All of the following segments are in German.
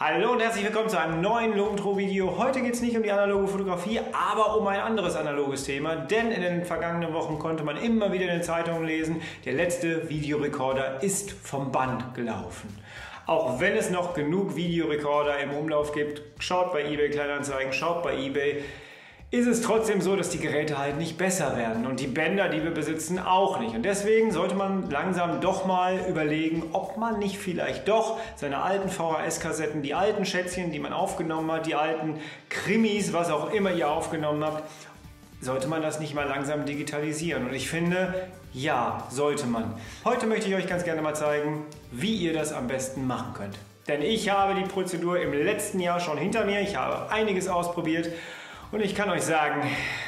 Hallo und herzlich willkommen zu einem neuen Logentro-Video. Heute geht es nicht um die analoge Fotografie, aber um ein anderes analoges Thema, denn in den vergangenen Wochen konnte man immer wieder in den Zeitungen lesen, der letzte Videorekorder ist vom Band gelaufen. Auch wenn es noch genug Videorekorder im Umlauf gibt, schaut bei eBay Kleinanzeigen, schaut bei eBay, ist es trotzdem so, dass die Geräte halt nicht besser werden und die Bänder, die wir besitzen, auch nicht. Und deswegen sollte man langsam doch mal überlegen, ob man nicht vielleicht doch seine alten VHS-Kassetten, die alten Schätzchen, die man aufgenommen hat, die alten Krimis, was auch immer ihr aufgenommen habt, sollte man das nicht mal langsam digitalisieren? Und ich finde, ja, sollte man. Heute möchte ich euch ganz gerne mal zeigen, wie ihr das am besten machen könnt. Denn ich habe die Prozedur im letzten Jahr schon hinter mir, ich habe einiges ausprobiert. Und ich kann euch sagen,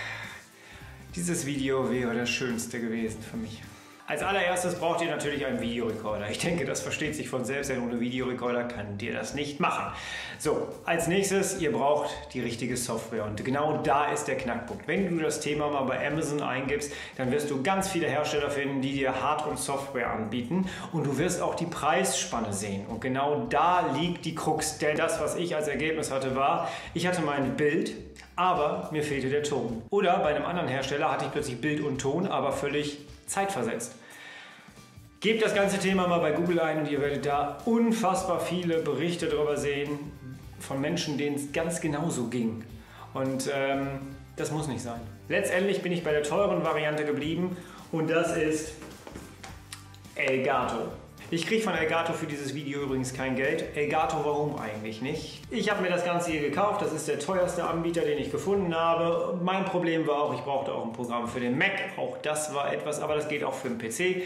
dieses Video wäre das Schönste gewesen für mich. Als allererstes braucht ihr natürlich einen Videorekorder. Ich denke, das versteht sich von selbst, denn ohne Videorekorder könnt ihr das nicht machen. So, als nächstes, ihr braucht die richtige Software und genau da ist der Knackpunkt. Wenn du das Thema mal bei Amazon eingibst, dann wirst du ganz viele Hersteller finden, die dir Hard- und Software anbieten und du wirst auch die Preisspanne sehen. Und genau da liegt die Krux, denn das, was ich als Ergebnis hatte, war, ich hatte mein Bild, aber mir fehlte der Ton. Oder bei einem anderen Hersteller hatte ich plötzlich Bild und Ton, aber völlig zeitversetzt. Gebt das ganze Thema mal bei Google ein und ihr werdet da unfassbar viele Berichte darüber sehen von Menschen, denen es ganz genauso ging. Und das muss nicht sein. Letztendlich bin ich bei der teuren Variante geblieben und das ist Elgato. Ich kriege von Elgato für dieses Video übrigens kein Geld. Elgato, warum eigentlich nicht? Ich habe mir das Ganze hier gekauft, das ist der teuerste Anbieter, den ich gefunden habe. Mein Problem war auch, ich brauchte auch ein Programm für den Mac, auch das war etwas, aber das geht auch für den PC.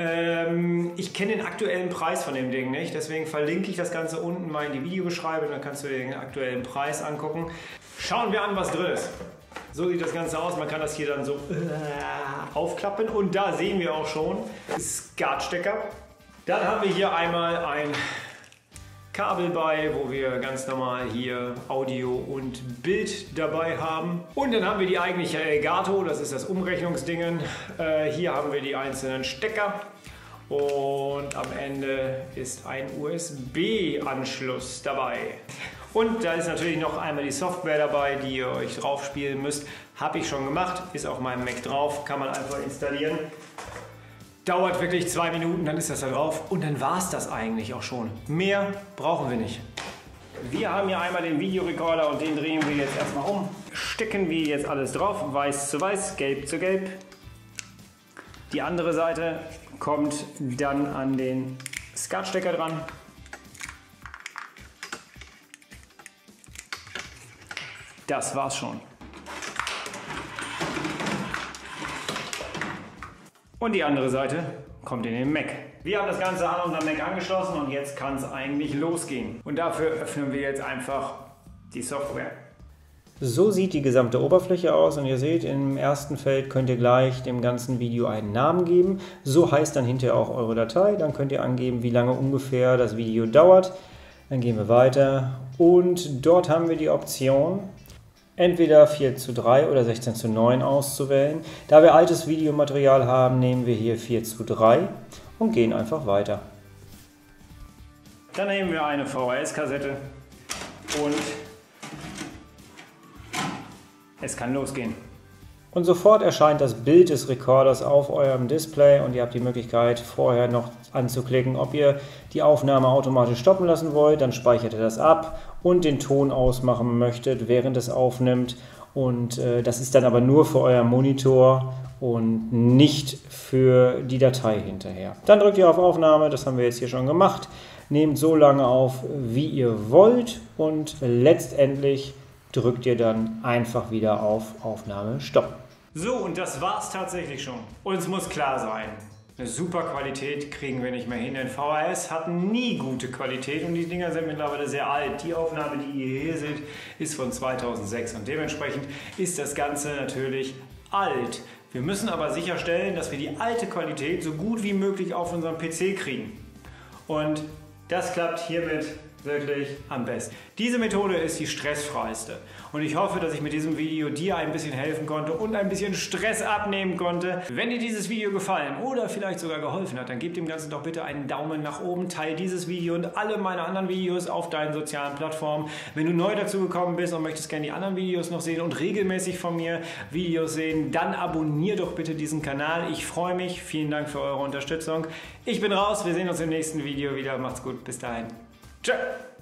Ich kenne den aktuellen Preis von dem Ding nicht, deswegen verlinke ich das Ganze unten mal in die Videobeschreibung, dann kannst du dir den aktuellen Preis angucken. Schauen wir an, was drin ist. So sieht das Ganze aus, man kann das hier dann so aufklappen und da sehen wir auch schon SCART-Stecker. Dann haben wir hier einmal ein Kabel bei, wo wir ganz normal hier Audio und Bild dabei haben. Und dann haben wir die eigentliche Elgato, das ist das Umrechnungsding. Hier haben wir die einzelnen Stecker und am Ende ist ein USB-Anschluss dabei. Und da ist natürlich noch einmal die Software dabei, die ihr euch drauf spielen müsst. Habe ich schon gemacht, ist auf meinem Mac drauf, kann man einfach installieren. Dauert wirklich 2 Minuten, dann ist das da drauf und dann war es das eigentlich auch schon. Mehr brauchen wir nicht. Wir haben hier einmal den Videorekorder und den drehen wir jetzt erstmal um. Stecken wir jetzt alles drauf, weiß zu weiß, gelb zu gelb. Die andere Seite kommt dann an den SCART-Stecker dran. Das war's schon. Und die andere Seite kommt in den Mac. Wir haben das Ganze an unserem Mac angeschlossen und jetzt kann es eigentlich losgehen. Und dafür öffnen wir jetzt einfach die Software. So sieht die gesamte Oberfläche aus und ihr seht, im ersten Feld könnt ihr gleich dem ganzen Video einen Namen geben. So heißt dann hinterher auch eure Datei. Dann könnt ihr angeben, wie lange ungefähr das Video dauert. Dann gehen wir weiter und dort haben wir die Option, entweder 4:3 oder 16:9 auszuwählen. Da wir altes Videomaterial haben, nehmen wir hier 4:3 und gehen einfach weiter. Dann nehmen wir eine VHS-Kassette und es kann losgehen. Und sofort erscheint das Bild des Rekorders auf eurem Display und ihr habt die Möglichkeit vorher noch anzuklicken, ob ihr die Aufnahme automatisch stoppen lassen wollt, dann speichert ihr das ab und den Ton ausmachen möchtet, während es aufnimmt und das ist dann aber nur für euer Monitor und nicht für die Datei hinterher. Dann drückt ihr auf Aufnahme, das haben wir jetzt hier schon gemacht, nehmt so lange auf, wie ihr wollt und letztendlich drückt ihr dann einfach wieder auf Aufnahme stoppen. So, und das war's tatsächlich schon. Uns muss klar sein, eine super Qualität kriegen wir nicht mehr hin, denn VHS hatten nie gute Qualität und die Dinger sind mittlerweile sehr alt. Die Aufnahme, die ihr hier seht, ist von 2006 und dementsprechend ist das Ganze natürlich alt. Wir müssen aber sicherstellen, dass wir die alte Qualität so gut wie möglich auf unserem PC kriegen. Und das klappt hiermit wirklich am besten. Diese Methode ist die stressfreiste und ich hoffe, dass ich mit diesem Video dir ein bisschen helfen konnte und ein bisschen Stress abnehmen konnte. Wenn dir dieses Video gefallen oder vielleicht sogar geholfen hat, dann gib dem Ganzen doch bitte einen Daumen nach oben, teile dieses Video und alle meine anderen Videos auf deinen sozialen Plattformen. Wenn du neu dazu gekommen bist und möchtest gerne die anderen Videos noch sehen und regelmäßig von mir Videos sehen, dann abonniere doch bitte diesen Kanal. Ich freue mich. Vielen Dank für eure Unterstützung. Ich bin raus. Wir sehen uns im nächsten Video wieder. Macht's gut. Bis dahin. Ciao.